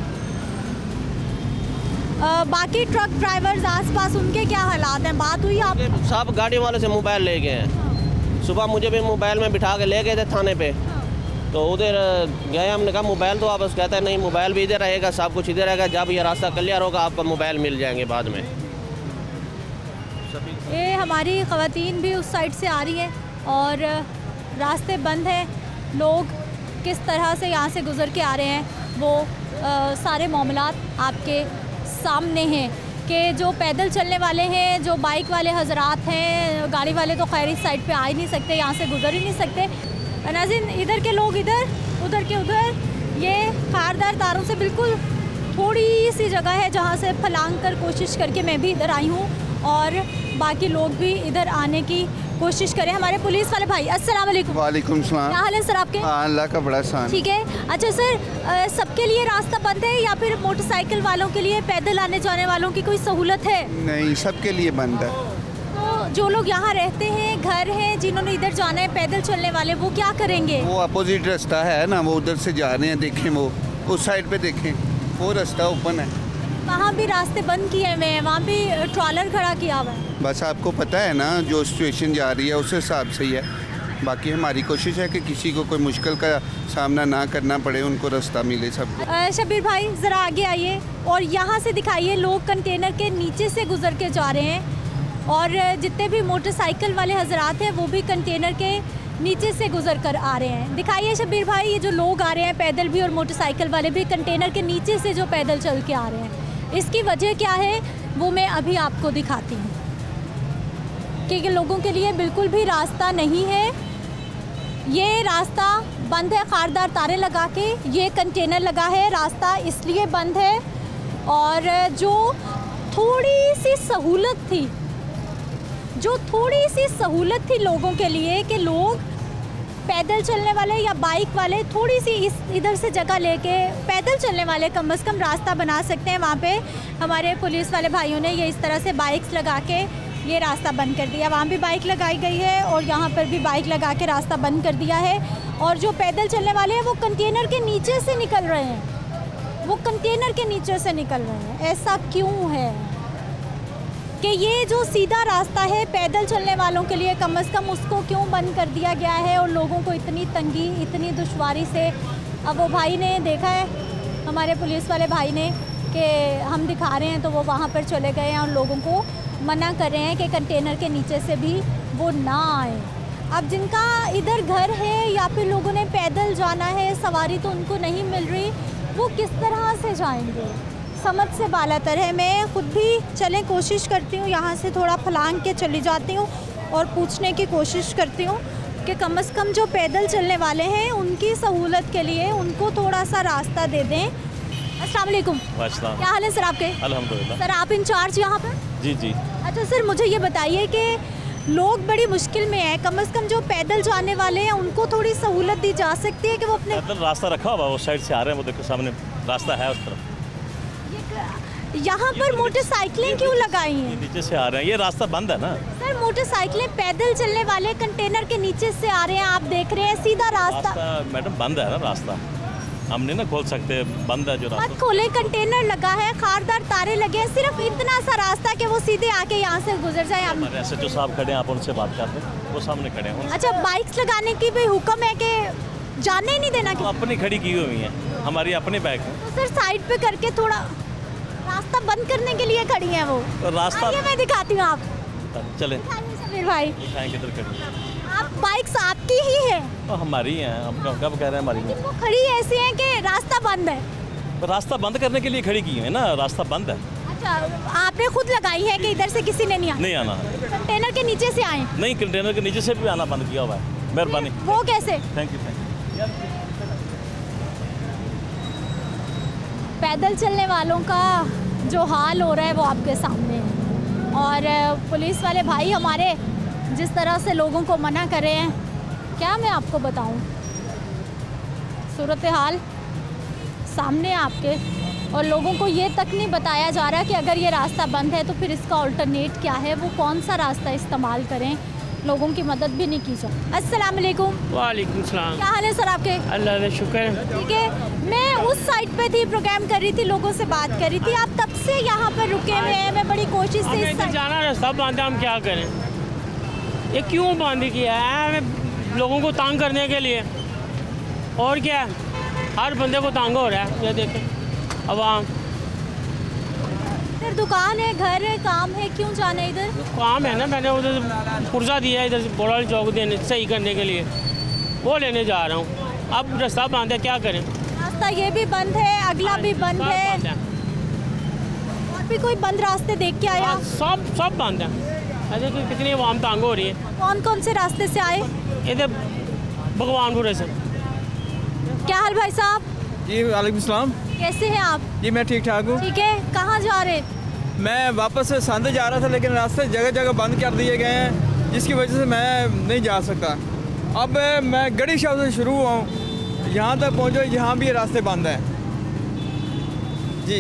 बाकी ट्रक ड्राइवर्स आसपास, उनके क्या हालात हैं? बात हुई आप? सब गाड़ी वाले से मोबाइल ले गए हैं। सुबह मुझे भी मोबाइल में बिठा के ले गए थे थाने पे, तो उधर गए, हमने कहा मोबाइल तो वापस, कहता है नहीं मोबाइल भी इधर रहेगा, सब कुछ इधर रहेगा, जब ये रास्ता क्लियर होगा आपका मोबाइल मिल जाएंगे बाद में। ये हमारी ख़वातीन भी उस साइड से आ रही है और रास्ते बंद हैं, लोग किस तरह से यहाँ से गुज़र के आ रहे हैं वो सारे मामलात आपके सामने हैं। कि जो पैदल चलने वाले हैं, जो बाइक वाले हजरात हैं, गाड़ी वाले तो खैर इस साइड पे आ ही नहीं सकते, यहाँ से गुज़र ही नहीं सकते। नाज़रीन, इधर के लोग इधर, उधर के उधर, ये खारदार तारों से बिल्कुल थोड़ी सी जगह है जहाँ से फलांग कर कोशिश करके मैं भी इधर आई हूँ और बाकी लोग भी इधर आने की कोशिश करें। हमारे पुलिस वाले भाई, अस्सलाम वालेकुम। वालेकुम सलाम। क्या हाल है सर आपके? हाँ, अल्लाह का बड़ा एहसान। ठीक है। अच्छा सर, सबके लिए रास्ता बंद है या फिर मोटरसाइकिल वालों के लिए, पैदल आने जाने वालों की कोई सहूलत है? नहीं, सबके लिए बंद है। तो जो लोग यहाँ रहते हैं, घर हैं, जिन्होंने इधर जाना है, पैदल चलने वाले, वो क्या करेंगे? वो अपोजिट रास्ता है ना, वो उधर से जा रहे हैं, देखें वो उस साइड पे देखें, वो रास्ता ओपन है। वहाँ भी रास्ते बंद किए हुए हैं, वहाँ भी ट्रॉलर खड़ा किया हुआ है। बस आपको पता है ना जो सिचुएशन जा रही है उस हिसाब से ही है। बाकी हमारी कोशिश है कि किसी को कोई मुश्किल का सामना ना करना पड़े, उनको रास्ता मिले सबको। शबीर भाई ज़रा आगे आइए और यहाँ से दिखाइए, लोग कंटेनर के नीचे से गुजर के जा रहे हैं और जितने भी मोटरसाइकिल वाले हजरात हैं वो भी कंटेनर के नीचे से गुजर कर आ रहे हैं। दिखाइए शबीर भाई, ये जो लोग आ रहे हैं पैदल भी और मोटरसाइकिल वाले भी, कंटेनर के नीचे से जो पैदल चल के आ रहे हैं, इसकी वजह क्या है वो मैं अभी आपको दिखाती हूँ। क्योंकि लोगों के लिए बिल्कुल भी रास्ता नहीं है, ये रास्ता बंद है, खारदार तारे लगा के ये कंटेनर लगा है, रास्ता इसलिए बंद है। और जो थोड़ी सी सहूलत थी, जो थोड़ी सी सहूलत थी लोगों के लिए कि लोग पैदल चलने वाले या बाइक वाले थोड़ी सी इधर से जगह लेके पैदल चलने वाले कम से कम रास्ता बना सकते हैं, वहाँ पे हमारे पुलिस वाले भाइयों ने ये इस तरह से बाइक्स लगा के ये रास्ता बंद कर दिया। वहाँ भी बाइक लगाई गई है और यहाँ पर भी बाइक लगा के रास्ता बंद कर दिया है। और जो पैदल चलने वाले हैं वो कंटेनर के नीचे से निकल रहे हैं, वो कंटेनर के नीचे से निकल रहे हैं। ऐसा क्यों है कि ये जो सीधा रास्ता है पैदल चलने वालों के लिए, कम से कम उसको क्यों बंद कर दिया गया है और लोगों को इतनी तंगी, इतनी दुश्वारी से। अब वो भाई ने देखा है, हमारे पुलिस वाले भाई ने, कि हम दिखा रहे हैं तो वो वहाँ पर चले गए हैं और लोगों को मना कर रहे हैं कि कंटेनर के नीचे से भी वो ना आए। अब जिनका इधर घर है या फिर लोगों ने पैदल जाना है, सवारी तो उनको नहीं मिल रही, वो किस तरह से जाएंगे, समझ से बालातर है। मैं खुद भी चले कोशिश करती हूँ, यहाँ से थोड़ा फलांग के चली जाती हूँ और पूछने की कोशिश करती हूँ कि कम से कम जो पैदल चलने वाले हैं उनकी सहूलत के लिए उनको थोड़ा सा रास्ता दे दें। अस्सलाम वालेकुम। क्या हाल है सर आपके? अल्हम्दुलिल्लाह। सर आप इंचार्ज यहाँ पर? जी जी। अच्छा सर, मुझे ये बताइए कि लोग बड़ी मुश्किल में हैं, कम से कम जो पैदल जाने वाले हैं उनको थोड़ी सहूलत दी जा सकती है कि वो अपने पैदल रास्ता रखा हुआ, उस साइड से आ रहे हैं, वो देखो सामने रास्ता है उस तरफ। यहाँ पर मोटरसाइकिलें क्यों लगाई हैं? नीचे से आ रहे हैं, ये रास्ता बंद है ना सर। मोटरसाइकिलें पैदल चलने वाले कंटेनर के नीचे से आ रहे हैं, आप देख रहे हैं, सीधा रास्ता मैडम बंद है ना रास्ता, हम नहीं ना खोल सकते, बंद है जो रास्ता। मत खोले, कंटेनर लगा है, खारदार तारे लगे हैं, सिर्फ इतना सा रास्ता कि वो सीधे आके यहाँ से गुजर जाए। हमारे SHO साहब खड़े हैं, आप उनसे बात कर रहे हैं, वो सामने खड़े हैं। अच्छा, बाइक्स लगाने की भी हुक्म है कि जाने ही नहीं देना? वो अपनी खड़ी की हुई है, हमारी अपनी बाइक है। तो सर साइड पे करके थोड़ा रास्ता बंद करने के लिए खड़ी है वो। तो रास्ता आइए मैं दिखाती हूँ आप। चले समीर भाई, किधर खड़ी है? आप बाइक्स आपकी ही है? तो हमारी है, हम कब कह रहे हैं हमारी नहीं। वो खड़ी ऐसी है कि रास्ता बंद है? तो रास्ता बंद करने के लिए खड़ी की है ना, रास्ता बंद है। अच्छा, आपने खुद लगाई है कि इधर से किसी ने नहीं आना? कंटेनर के नीचे से आए? नहीं, कंटेनर के नीचे से भी आना बंद किया हुआ है। मेहरबानी। वो कैसे? Thank you. पैदल चलने वालों का जो हाल हो रहा है वो आपके सामने है, और पुलिस वाले भाई हमारे जिस तरह से लोगों को मना कर रहे हैं, क्या मैं आपको बताऊं। सूरत हाल सामने आपके, और लोगों को ये तक नहीं बताया जा रहा कि अगर ये रास्ता बंद है तो फिर इसका ऑल्टरनेट क्या है, वो कौन सा रास्ता इस्तेमाल करें। लोगों की मदद भी नहीं की जाए। अस्सलाम वालेकुम। वालेकुम सलाम। क्या हाल है सर आपके? अल्लाह का शुक्र है। ठीक है, मैं उस साइड पे थी, प्रोग्राम कर रही थी, लोगों से बात कर रही थी, आप तब से यहाँ पर रुके हुए हैं। मैं बड़ी कोशिश से हमें जाना रास्ता बंद है, हम क्या करें? ये क्यों बंद किया है? हमें लोगों को तंग करने के लिए, और क्या है? हर बंदे को तंग हो रहा है। ये देखें अवाम, इधर दुकान है, घर है, काम है, क्यों जाना है इधर? काम है ना, मैंने उधर पुर्जा दिया है इधर से बोड़ा चौक देने सही करने के लिए, वो लेने जा रहा हूँ। अब रास्ता बंद है, क्या करें? रास्ता ये भी बंद है, अगला भी बंद है, और भी कोई बंद रास्ते देख के आया? सब बंद है। ऐसे कितनी आवाम तंग हो रही है। कौन कौन से रास्ते से आए? इधर भगवानपुर से। क्या हाल भाई साहब? जी वालेकुम सलाम। कैसे हैं आप? जी मैं ठीक ठाक हूँ। ठीक है, कहाँ जा रहे? मैं वापस संद जा रहा था, लेकिन रास्ते जगह जगह बंद कर दिए गए हैं, जिसकी वजह से मैं नहीं जा सकता। अब मैं गड़ी शाह से शुरू हुआ हूँ, यहाँ तक पहुँचो, यहाँ भी रास्ते बंद हैं जी।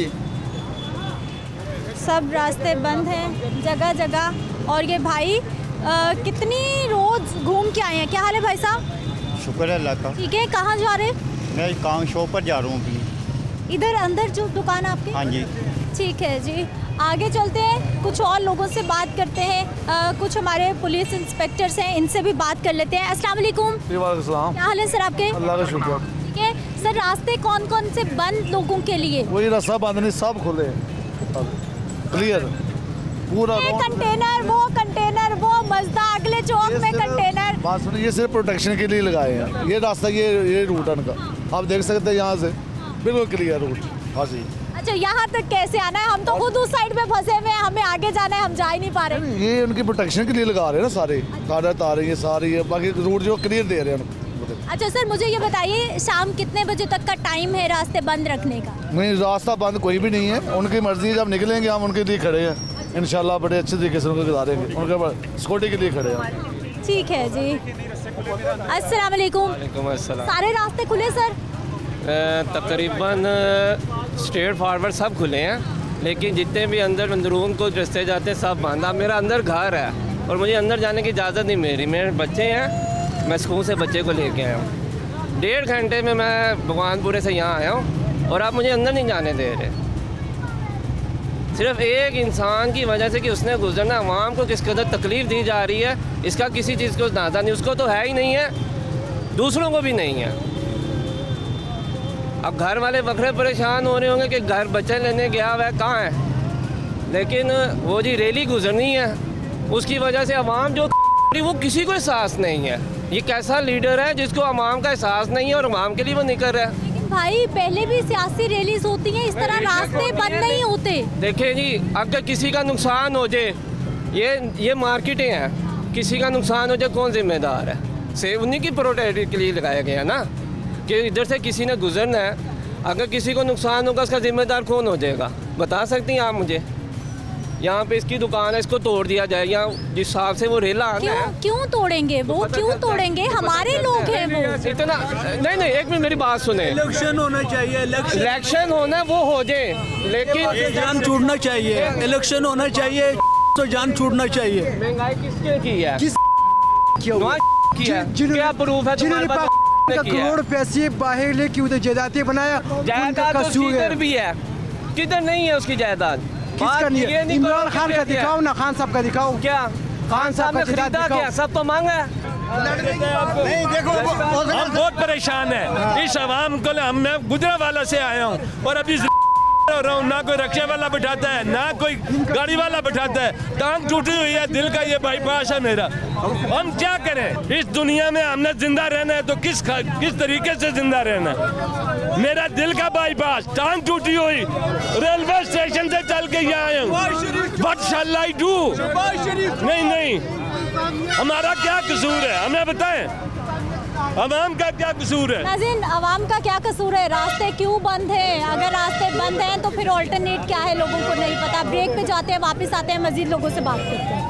सब रास्ते बंद हैं जगह जगह। और ये भाई कितनी रोज घूम के आए हैं। क्या हाल है भाई साहब? शुक्र है अल्लाह का। ठीक है, कहाँ जा रहे? मैं काम शॉप पर जा रहा हूँ अभी। इधर अंदर जो दुकान आपकी? हाँ जी। ठीक है जी, आगे चलते हैं, कुछ और लोगों से बात करते हैं। कुछ हमारे पुलिस इंस्पेक्टर्स हैं, इनसे भी बात कर लेते हैं। अस्सलाम वालेकुम। वालेकुम। क्या हाल है सर आपके? अल्लाह का शुक्र। ठीक है सर, रास्ते कौन कौन से बंद लोगों के लिए? वही रास्ता बंद नहीं, सब खुले क्लियर पूरा। कंटेनर वो मजदा, अगले चौक में कंटेनर। बात सुनिए, ये सिर्फ प्रोटेक्शन के लिए लगाए हैं। ये रास्ता ये रूट है इनका, आप देख सकते हैं यहाँ से बिल्कुल क्लियर रूट। हाँ जी। अच्छा, यहाँ तक कैसे आना है? हम तो खुद उस साइड में फंसे हुए हैं, हमें आगे जाना है, हम जा ही नहीं पा रहे। ये उनकी प्रोटेक्शन के लिए लगा रहे हैं ना, सारे काटा तार ये सारी है, बाकी रूट जो क्लियर दे रहे हैं। अच्छा सर, मुझे ये बताइए, शाम कितने बजे तक का टाइम है रास्ते बंद रखने का? नहीं, रास्ता बंद कोई भी नहीं है, उनकी मर्जी। जब निकलेंगे हम उनके लिए खड़े हैं, इंशाल्लाह बड़े अच्छे तरीके से उनको गुजारेंगे, उनके सिक्योरिटी के लिए खड़े हैं। ठीक है जी। अस्सलाम वालेकुम। सारे रास्ते खुले सर? तकरीबन स्ट्रेट फॉरवर्ड सब खुले हैं, लेकिन जितने भी अंदरून को रास्ते जाते हैं सब बंद। मेरा अंदर घर है और मुझे अंदर जाने की इजाज़त नहीं मिल रही। मेरे बच्चे हैं, मैं स्कूल से बच्चे को लेके आया हूँ। 1.5 घंटे में मैं भगवानपुरे से यहाँ आया हूँ और आप मुझे अंदर नहीं जाने दे रहे। सिर्फ एक इंसान की वजह से कि उसने गुजरना, आवाम को किस कदर तकलीफ़ दी जा रही है, इसका किसी चीज़ को अंदाज़ा नहीं। उसको तो है ही नहीं है, दूसरों को भी नहीं है। अब घर वाले बकरे परेशान हो रहे होंगे कि घर बच्चे लेने गया हुआ है, कहाँ है, लेकिन वो जी रैली गुजरनी है, उसकी वजह से आवाम जो वो किसी को एहसास नहीं है। ये कैसा लीडर है जिसको आवाम का एहसास नहीं है और आवाम के लिए वो निकल रहा है। भाई पहले भी सियासी रैलीज होती हैं, इस तरह रास्ते बंद नहीं होते। देखिए जी, अगर किसी का नुकसान हो जाए, ये मार्केटें हैं, किसी का नुकसान हो जाए कौन जिम्मेदार है? से उन्हीं की प्रोटेक्ट के लिए लगाया गया ना, कि इधर से किसी ने गुजरना है, अगर किसी को नुकसान होगा उसका जिम्मेदार कौन हो जाएगा? बता सकती हैं आप मुझे? यहाँ पे इसकी दुकान है, इसको तोड़ दिया जाए, या जिस हिसाब से वो रेला आना है। क्यों तोड़ेंगे वो? क्यों तोड़ेंगे? हमारे लोग हैं वो। इतना नहीं, एक मिनट मेरी बात सुने। इलेक्शन होना चाहिए, इलेक्शन होना वो हो जाए, लेकिन जान छूटना चाहिए। इलेक्शन होना चाहिए तो जान छूटना चाहिए। महंगाई किसने की है? क्या प्रूफ है तुम्हारे पास? करोड़ पैसे बाहर लेके उधर जायदादें बनाया, जायदाद तो किधर भी है, किधर नहीं है उसकी जायदाद? किसका नहीं है? इमरान खान का दिखाओ ना, खान साहब का दिखाओ। क्या खान साहब ने खरीदा क्या? सब तो मांगा है। नहीं देखो हम बहुत परेशान है इस आवाम को। मैं गुजरा वाला से आया हूँ और अभी हो रहा हूँ, ना कोई रिक्शा वाला बैठाता है ना कोई गाड़ी वाला बैठाता है। टांग टूटी हुई है, दिल का ये बाईपास है मेरा। हम क्या करें इस दुनिया में? हमने जिंदा रहना है तो किस तरीके से जिंदा रहना है? मेरा दिल का बाईपास, टांग टूटी हुई, रेलवे स्टेशन से चल के यहाँ आया हूँ। What shall I do? नहीं, हमारा क्या कसूर है? हमें बताएं, अवाम का क्या कसूर है? नाज़रीन, अवाम का क्या कसूर है? रास्ते क्यों बंद हैं? अगर रास्ते बंद हैं तो फिर ऑल्टरनेट क्या है लोगों को नहीं पता। ब्रेक पे जाते हैं, वापस आते हैं, मजीद लोगों से बात करते हैं।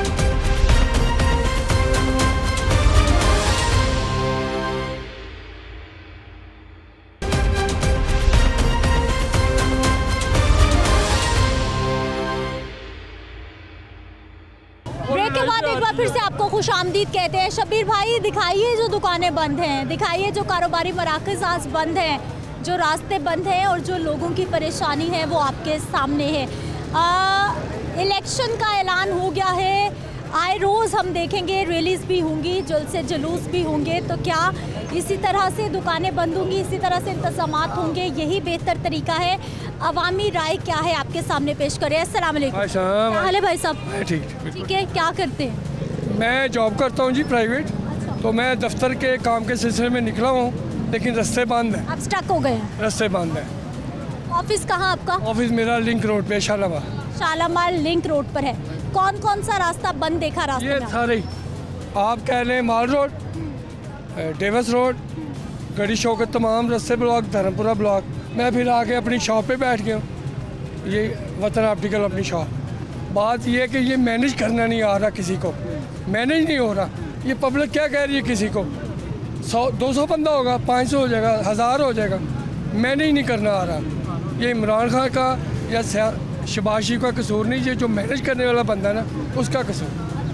ब्रेक के बाद एक बार फिर से आपको खुशामदीद कहते हैं। शब्बीर भाई, दिखाइए जो दुकानें बंद हैं, दिखाइए जो कारोबारी मराकज़ आज बंद हैं, जो रास्ते बंद हैं और जो लोगों की परेशानी है वो आपके सामने है। इलेक्शन का ऐलान हो गया है, आए रोज़ हम देखेंगे रैलीज़ भी होंगी, जुलूस जुलूस भी होंगे। तो क्या इसी तरह से दुकानें बंद होंगी, इसी तरह से इंतज़ामात होंगे? यही बेहतर तरीका है। अवामी राय क्या है आपके सामने पेश करें। अस्सलाम वालेकुम। क्या हाल है भाई साहब? ठीक है। क्या करते हैं? मैं जॉब करता हूँ जी, प्राइवेट। तो मैं दफ्तर के काम के सिलसिले में निकला हूँ, लेकिन रास्ते बंद हैं। आप स्टक हो गए हैं? रास्ते बंद हैं। ऑफिस कहाँ आपका? ऑफिस मेरा लिंक रोड पे, शालामार लिंक रोड पर है। कौन कौन सा रास्ता बंद देखा? रास्ते ये सारे आप कह लें, mall road, Davis road, Garhi Shauk, तमाम रास्ते ब्लॉक, धर्मपुरा ब्लॉक। मैं फिर आके अपनी शॉप पे बैठ गया, ये वतन ऑप्टिकल अपनी शॉप। बात ये है कि ये मैनेज करना नहीं आ रहा, किसी को मैनेज नहीं हो रहा। ये पब्लिक क्या कह रही है, किसी को 100-200 बंदा होगा, 500 हो जाएगा, 1000 हो जाएगा, मैनेज नहीं करना आ रहा। ये इमरान खान का या शहबाज शरीफ का कसूर नहीं, ये जो मैनेज करने वाला बंदा है ना, उसका कसूर।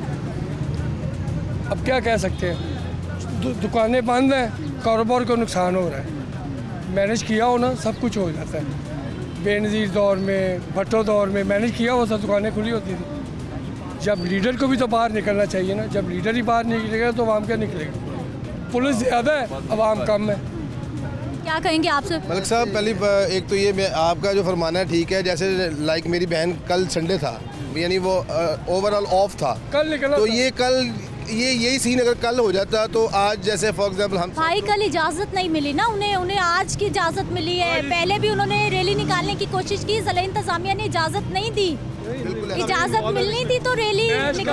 अब क्या कह सकते हैं, दुकानें बंद हैं, कारोबार को नुकसान हो रहा है। मैनेज किया हो ना, सब कुछ हो जाता है। बेनज़ीर दौर में, भट्टो दौर में मैनेज किया हो तो दुकानें खुली होती थी। जब लीडर को भी तो बाहर निकलना चाहिए ना, जब लीडर ही बाहर निकलेगा तो आवाम क्या निकलेगा? पुलिस ज़्यादा है, आवाम कम है। क्या कहेंगे आपसे? मलिक साहब, पहली एक तो ये आपका जो फरमाना है ठीक है। जैसे लाइक मेरी बहन, कल संडे था, यानी वो ओवरऑल ऑफ था, कल निकला तो था। ये कल यही सीन अगर कल हो जाता तो आज जैसे फॉर एग्जाम्पल हम भाई, कल इजाज़त नहीं मिली ना उन्हें आज की इजाज़त मिली है। पहले भी उन्होंने रैली निकालने की कोशिश की, ज़िला इंतज़ामिया ने इजाज़त नहीं दी। इजाज़त मिलनी थी तो रैली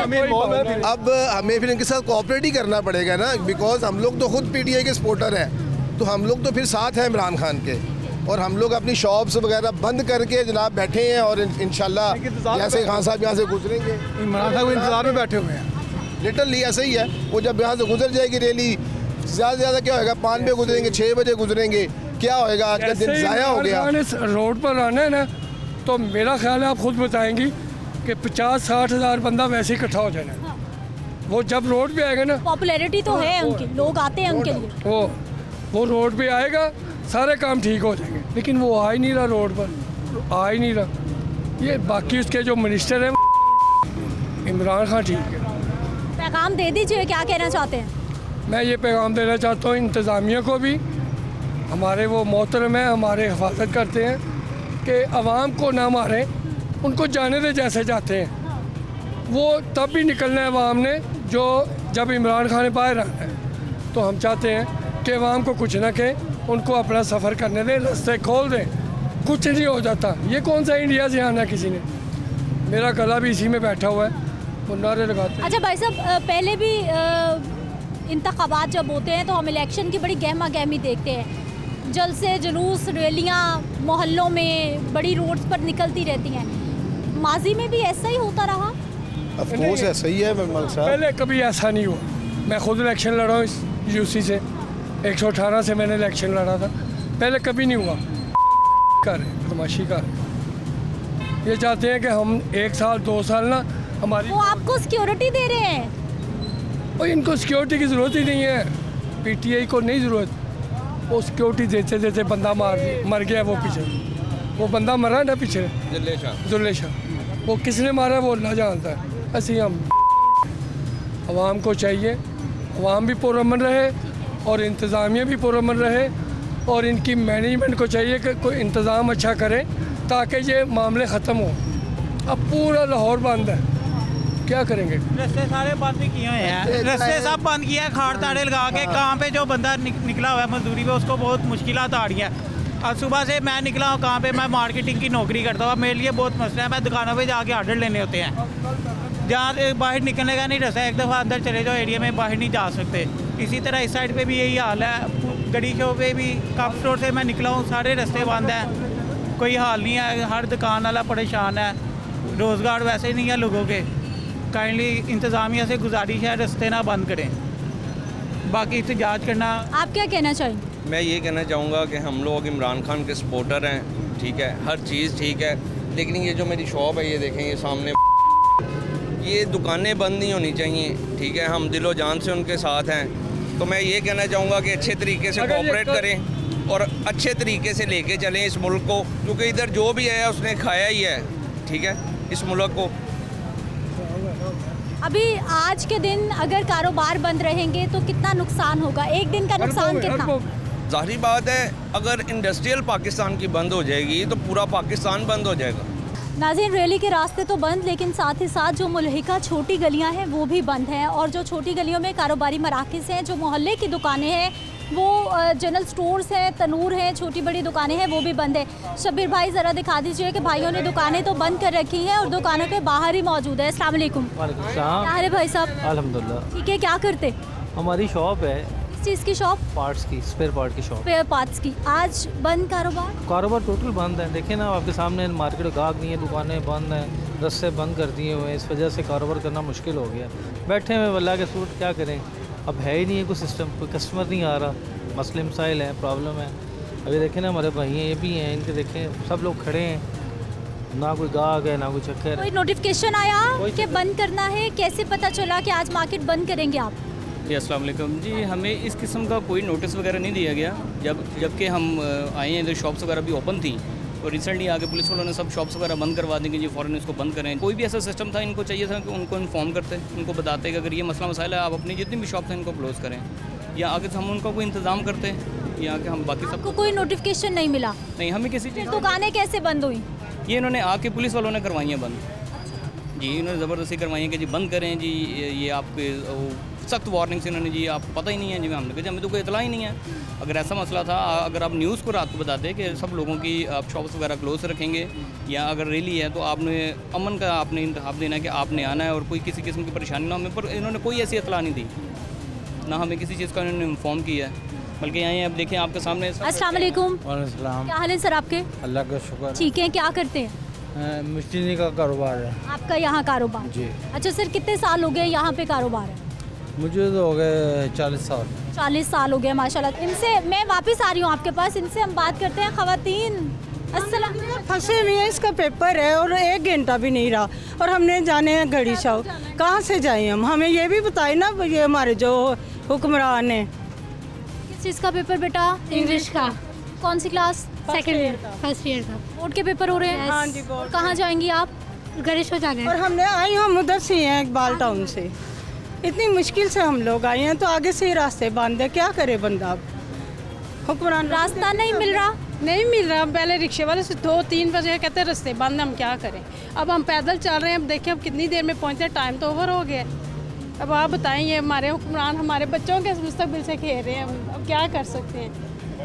अब हमें फिर इनके साथ कोऑपरेट ही करना पड़ेगा ना, बिकॉज हम लोग तो खुद पीटीआई के सपोर्टर हैं, तो हम लोग तो फिर साथ हैं इमरान खान के। और हम लोग अपनी शॉप्स वगैरह बंद करके जनाब बैठे हैं और इंशाल्लाह जैसे खान साहब यहाँ से गुजरेंगे, इमरान खान को इंतजार में बैठे हुए हैं। लिटरली ऐसा ही है। वो जब यहाँ से गुजर जाएगी रैली, ज़्यादा से ज़्यादा क्या होगा, 5 बजे गुजरेंगे, 6 बजे गुजरेंगे, क्या होएगा? आज का दिन ज़ाया हो गया। रोड पर आना है ना, तो मेरा ख्याल है आप खुद बताएंगी कि 50-60 हज़ार बंदा वैसे ही इकट्ठा हो जाना। वो जब रोड पे आएगा ना, पॉपुलैरिटी तो है उनकी, लोग आते हैं उनके लिए। वो रोड पे आएगा, सारे काम ठीक हो जाएंगे, लेकिन वो आ ही नहीं रहा, रोड पर आ ही नहीं रहा। ये बाकी उसके जो मिनिस्टर हैं, इमरान खान ठीक है। पैगाम दे दीजिए, क्या कहना चाहते हैं? मैं ये पैगाम देना चाहता हूँ इंतज़ामिया को भी, हमारे वो मोहतरम हैं, हमारे हिफाजत करते हैं कि आवाम को ना मारें, उनको जाने दे जैसे जाते हैं। वो तब भी निकलना है आवाम ने जो जब इमरान खान ने बाहर आना है। तो हम चाहते हैं कि आवाम को कुछ ना कहें, उनको अपना सफ़र करने दें, रास्ते खोल दें, कुछ नहीं हो जाता। ये कौन सा इंडिया से आना किसी ने, मेरा गला भी इसी में बैठा हुआ है, वो नारे लगाते हैं। अच्छा भाई साहब, पहले भी इंतखाबात जब होते हैं तो हम इलेक्शन की बड़ी गहमा गहमी देखते हैं, जलसे जुलूस रैलियाँ मोहल्लों में बड़ी रोड्स पर निकलती रहती हैं। माजी में भी ऐसा ही होता रहा? ऑफ कोर्स ऐसा ही है मलिक साहब। पहले कभी ऐसा नहीं हुआ। मैं खुद इलेक्शन लड़ा हूँ इस यूसी से, 118 से मैंने इलेक्शन लड़ा था, पहले कभी नहीं हुआ। कर बदमाशी कर, ये चाहते हैं कि हम 1 साल 2 साल ना हमारी, वो आपको सिक्योरिटी दे रहे हैं। और इनको सिक्योरिटी की ज़रूरत ही नहीं है, पीटीआई को नहीं ज़रूरत। वो सिक्योरिटी देते देते बंदा मर गया। वो पीछे वो बंदा मरा ना पीछे, जुल्ले शाह, वो किसने मारा वो अल्लाह जानता है। ऐसे हम आवाम को चाहिए आवाम भी पुरअमन रहे और इंतज़ामिया भी पुरअमन रहे, और इनकी मैनेजमेंट को चाहिए कि कोई इंतज़ाम अच्छा करें ताकि ये मामले ख़त्म हो। अब पूरा लाहौर बंद है, क्या करेंगे? रस्ते सारे बंद किए हुए हैं, रस्ते सब बंद किया है, खाड़ ताड़े लगा के। कहाँ पे जो बंदा निकला हुआ है मजदूरी पे उसको बहुत मुश्किलात आ रही है। अब सुबह से मैं निकला हूँ कहाँ पे, मैं मार्केटिंग की नौकरी करता हूँ, मेरे लिए बहुत मसला है। मैं दुकानों पे जाके ऑर्डर लेने होते हैं, जहाँ बाहर निकलने का नहीं रास्ता, एक दफ़ा अंदर चले जाओ एरिया में बाहर नहीं जा सकते। इसी तरह इस साइड पे भी यही हाल है, गड़ी शो पे भी कप स्टोर से मैं निकला हूँ, सारे रास्ते बंद हैं, कोई हाल नहीं है, हर दुकान वाला परेशान है, रोज़गार वैसे नहीं है लोगों के। काइंडली इंतज़ामिया से गुजारिश है रास्ते ना बंद करें, बाकी एहतजाज करना। आप क्या कहना चाहेंगे? मैं ये कहना चाहूँगा कि हम लोग इमरान खान के सपोर्टर हैं, ठीक है, हर चीज़ ठीक है, लेकिन ये जो मेरी शॉप है ये देखें, ये सामने ये दुकानें बंद नहीं होनी चाहिए, ठीक है, हम दिलो जान से उनके साथ हैं। तो मैं ये कहना चाहूँगा कि अच्छे तरीके से कोऑपरेट करें और अच्छे तरीके से लेके चलें इस मुल्क को, क्योंकि इधर जो भी है उसने खाया ही है, ठीक है, इस मुल्क को। अभी आज के दिन अगर कारोबार बंद रहेंगे तो कितना नुकसान होगा? एक दिन का नुकसान कितना? जाहिर बात है, अगर इंडस्ट्रियल पाकिस्तान की बंद हो जाएगी तो पूरा पाकिस्तान बंद हो जाएगा। नाज़रीन, रैली के रास्ते तो बंद, लेकिन साथ ही साथ जो मुल्हिका छोटी गलियां हैं वो भी बंद हैं, और जो छोटी गलियों में कारोबारी मराकज़ हैं, जो मोहल्ले की दुकानें हैं, वो जनरल स्टोर्स हैं, तनूर हैं, छोटी बड़ी दुकानें हैं, वो भी बंद है। शब्बीर भाई ज़रा दिखा दीजिए कि भाइयों ने दुकानें तो बंद कर रखी हैं और दुकानों के बाहर ही मौजूद है। अस्सलाम वालेकुम। क्या है भाई साहब? अल्हम्दुलिल्लाह। ठीक है, क्या करते? हमारी शॉप है। किस चीज़ की शॉप? पार्ट्स की, स्पेयर पार्ट की शॉप। स्पेयर पार्ट्स की। आज बंद कारोबार टोटल बंद है। देखें ना, आपके सामने मार्केट गाहक नहीं है, दुकानें बंद हैं, रस्ते बंद कर दिए हुए हैं, इस वजह से कारोबार करना मुश्किल हो गया। बैठे हुए वल्लाह के सूट, क्या करें, अब है ही नहीं है कोई सिस्टम, कोई कस्टमर नहीं आ रहा, मसले मसाइल हैं, प्रॉब्लम है। अभी देखें ना, हमारे भाई हैं, ये भी हैं, इनके देखें सब लोग खड़े हैं, ना कोई गाहक है ना कोई चक्कर। कोई नोटिफिकेशन आया कि बंद करना है? कैसे पता चला कि आज मार्केट बंद करेंगे आप? जी अस्सलाम वालेकुम जी, हमें इस किस्म का कोई नोटिस वगैरह नहीं दिया गया। जबकि हम आए हैं, इधर शॉप्स वगैरह भी ओपन थी और रिसेंटली आगे पुलिस वालों ने सब शॉप्स वगैरह बंद करवा देंगे जी, फ़ौरन इसको बंद करें। कोई भी ऐसा सिस्टम था, इनको चाहिए था कि उनको इन्फॉर्म करते, उनको बताते कि अगर ये मसला मसाइल है, आप अपनी जितनी भी शॉप्स हैं इनको क्लोज़ करें, या आगे से हम उनका कोई इंतज़ाम करते, या कि हम बाकी सबको। कोई नोटिफिकेशन नहीं मिला? नहीं, हमें किसी चीज़। दुकानें कैसे बंद हुई? ये इन्होंने आके पुलिस वालों ने करवाई हैं बंद जी, इन्होंने ज़बरदस्ती करवाई है कि जी बंद करें जी, ये आपके सख्त वार्निंग्स इन्होंने जी, आपको पता ही नहीं है जी। हमने कहा हमें तो कोई इतला ही नहीं है। अगर ऐसा मसला था, अगर आप न्यूज़ को रात को बताते कि सब लोगों की आप शॉप्स वगैरह क्लोज रखेंगे, या अगर रैली है तो आपने अमन का आपने इंतखाब देना है कि आपने आना है और कोई किसी किस्म की परेशानी ना हमें। पर इन्होंने कोई ऐसी इतला नहीं दी, ना हमें किसी चीज़ का इन्होंने इन्फॉर्म किया है, बल्कि यहाँ अब देखें आपके सामने। अस्सलाम वालेकुम। क्या हाल है सर आपके? अल्लाह का शुक्र। ठीक है, क्या करते हैं? मिस्त्री का कारोबार है। आपका यहाँ कारोबार? जी। अच्छा सर, कितने साल हो गए यहाँ पे कारोबार है? मुझे तो हो गए 40 साल। 40 साल हो गए माशाल्लाह। इनसे मैं वापस आ रही हूँ आपके पास, इनसे हम बात करते हैं। ख़वातीन अस्सलाम। फंसे हुए हैं, इसका पेपर है और 1 घंटा भी नहीं रहा, और हमने जाने हैं घड़ी शॉप, कहाँ से जाएं हम? हमें ये भी बताए ना, ये हमारे जो हुक्मरान है। किस चीज़ का पेपर बेटा? इंग्लिश का। कौन सी class? Second year, first year का। बोर्ड के पेपर हो रहे हैं? हाँ जी। कहाँ जाएंगी आप? गणेश जाने। और हमने आई हम उधर से हैं, इकबाल टाउन से। इतनी मुश्किल से हम लोग आए हैं, तो आगे से ही रास्ते बंद है, क्या करे बंदा? अब हुक्मरान रास्ता नहीं मिल रहा। नहीं मिल रहा। पहले रिक्शे वाले से 2-3 बजे कहते हैं रास्ते बंद, हम क्या करें? अब हम पैदल चल रहे हैं, अब देखें अब कितनी देर में पहुँचते, टाइम तो ओवर हो गया। अब आप बताएं, ये हमारे हुक्मरान हमारे बच्चों के मुस्तकबिल से खेल रहे हैं, अब क्या कर सकते हैं?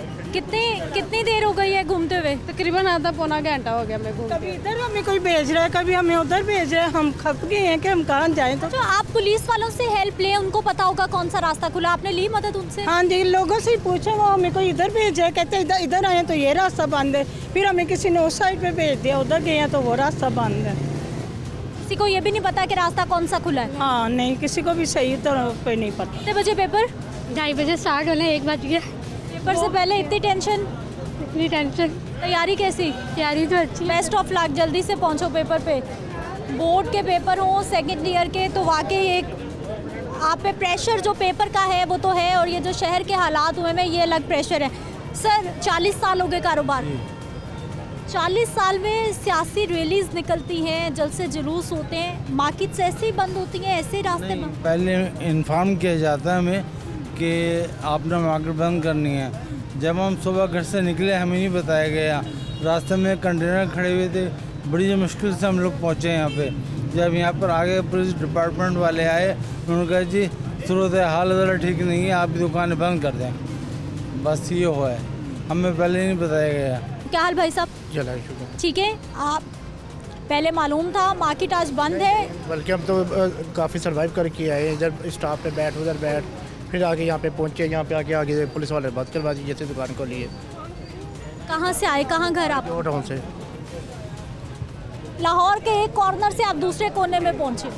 कितनी देर हो गई है घूमते हुए? तकरीबन आधा पौना घंटा हो गया मैं घूमते। कभी इधर हमें कोई भेज रहा है, कभी हमें उधर भेज रहा है, हम खप गए हैं कि हम कहाँ जाएं। तो आप पुलिस वालों से हेल्प लें, उनको पता होगा कौन सा रास्ता खुला, आपने ली मदद उनसे? हाँ जी, लोगों से ही पूछा, वो हमें कोई इधर भेज रहा है, कहते हैं इधर आए तो ये रास्ता बंद है, फिर हमें किसी ने उस साइड पे भेज दिया, उधर गए हैं तो वो रास्ता बंद है। किसी को ये भी नहीं पता कि रास्ता कौन सा खुला है? हाँ नहीं, किसी को भी सही तरह पे नहीं पता। कितने बजे पेपर? 2:30 बजे स्टार्ट होने, 1 बज गया। पेपर से पहले इतनी टेंशन? इतनी टेंशन। तैयारी कैसी? तैयारी तो अच्छी। बेस्ट ऑफ लक, जल्दी से पहुंचो पेपर पे। बोर्ड के पेपर हो, सेकंड ईयर के, तो वाकई एक आप पे प्रेशर जो पेपर का है वो तो है, और ये जो शहर के हालात हुए में ये अलग प्रेशर है। सर 40 साल हो गए कारोबार, 40 साल में सियासी रैलीज निकलती हैं, जलसे जुलूस होते हैं, मार्केट्स ऐसे ही बंद होती हैं, ऐसे ही रास्ते बंद? पहले इन्फॉर्म किया जाता है हमें कि आपने मार्केट बंद करनी है। जब हम सुबह घर से निकले हमें नहीं बताया गया, रास्ते में कंटेनर खड़े हुए थे, बड़ी मुश्किल से हम लोग पहुँचे यहाँ पे। जब यहाँ पर आगे पुलिस डिपार्टमेंट वाले आए, उन्होंने कहा जी सूरत हाल ज़रा ठीक नहीं है, आप दुकानें बंद कर दें। बस ये हुआ है, हमें पहले नहीं बताया गया। क्या हाल भाई साहब? ठीक है, आप पहले मालूम था मार्केट आज बंद है? बल्कि हम तो काफ़ी सर्वाइव करके आए, इधर स्टॉप पे बैठ उधर बैठ, फिर आगे यहाँ पे पहुँचे, यहाँ पे आगे पुलिस वाले बंद करवा दी जैसे दुकान को लिए। कहाँ से आए, कहाँ घर आप? टाउन से। लाहौर के एक कॉर्नर से आप दूसरे कोने में पहुँचे?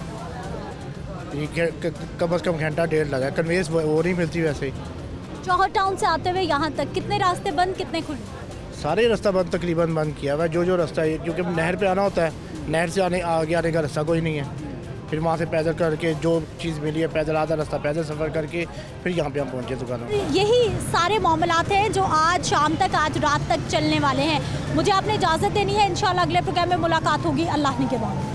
कम अज़ कम घंटा डेढ़ लगा, कन्वेंस वो नहीं मिलती वैसे ही। जौहर टाउन से आते हुए यहाँ तक कितने रास्ते बंद, कितने खुले? सारे रास्ता बंद तकरीबन बंद किया हुआ है, जो रास्ता है, क्योंकि नहर पे आना होता है, नहर से आगे आने का रास्ता कोई नहीं है। फिर वहाँ से पैदल करके जो चीज़ मिली है, पैदल आधा रास्ता पैदल सफ़र करके फिर यहाँ पे हम पहुँचे दुकानों। यही सारे मामलात हैं जो आज शाम तक, आज रात तक चलने वाले हैं। मुझे आपने इजाज़त देनी है, इंशाल्लाह अगले प्रोग्राम में मुलाकात होगी। अल्लाह ने के बाद।